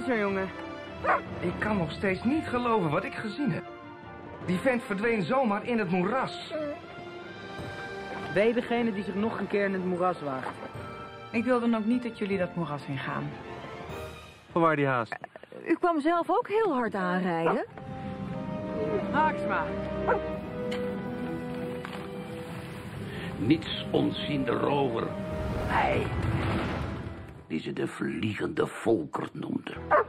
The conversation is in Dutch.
er, jongen? Ik kan nog steeds niet geloven wat ik gezien heb. Die vent verdween zomaar in het moeras. Ben je degene die zich nog een keer in het moeras waagt? Ik wil dan ook niet dat jullie dat moeras ingaan. Vanwaar die haast? U kwam zelf ook heel hard aanrijden. Haaksma. Niets ontziende rover. Hij, die ze de vliegende Volkert noemde.